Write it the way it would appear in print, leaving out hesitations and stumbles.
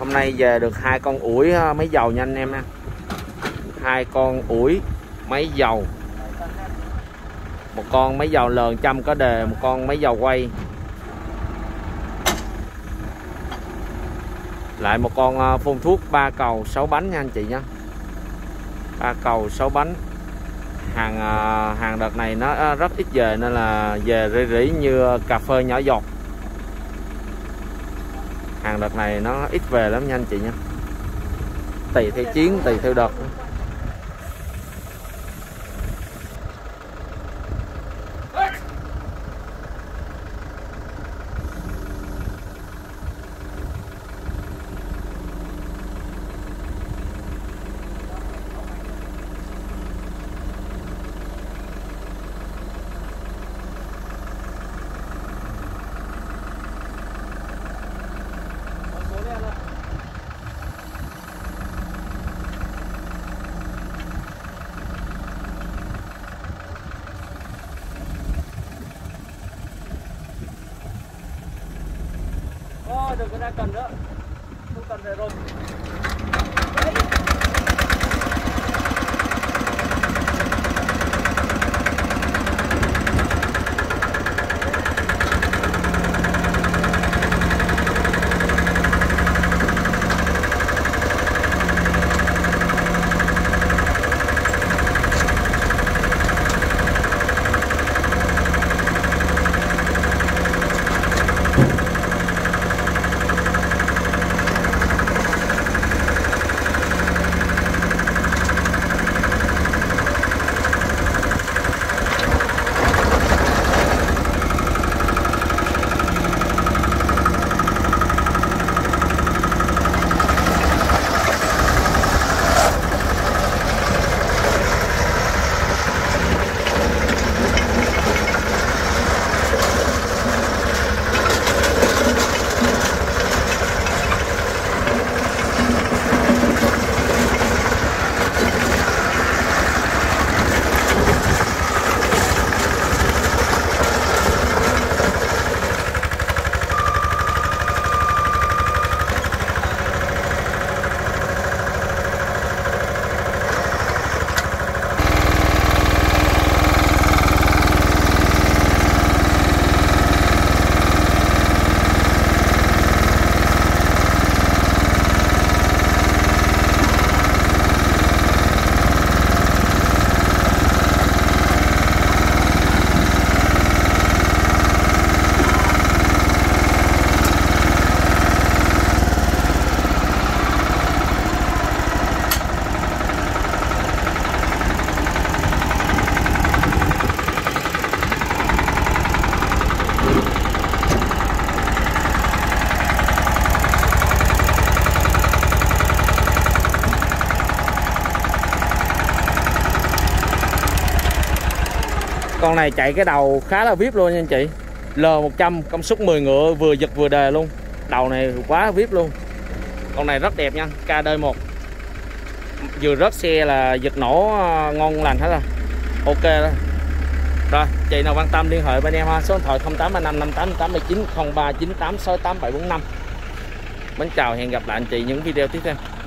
Hôm nay về được 2 con ủi máy dầu nha anh em nha. 2 con ủi máy dầu. Một con máy dầu lờn chăm có đề, một con máy dầu quay. Lại một con phun thuốc 3 cầu 6 bánh nha anh chị nhé. 3 cầu 6 bánh. Hàng đợt này nó rất ít về nên là về rỉ rỉ như cà phê nhỏ giọt. Hàng đợt này nó ít về lắm nha anh chị nha. Tùy theo chuyến, tùy theo đợt. Đừng có ra cần nữa, không cần về rồi. Con này chạy cái đầu khá là vip luôn nha anh chị. L100 công suất 10 ngựa, vừa giật vừa đề luôn. Đầu này quá vip luôn. Con này rất đẹp nha, KD1. Vừa rớt xe là giật nổ ngon lành hết rồi. Ok đó. Rồi, chị nào quan tâm liên hệ bên em ha, số điện thoại 0835 5889 0398 68745. Mến chào, hẹn gặp lại anh chị những video tiếp theo.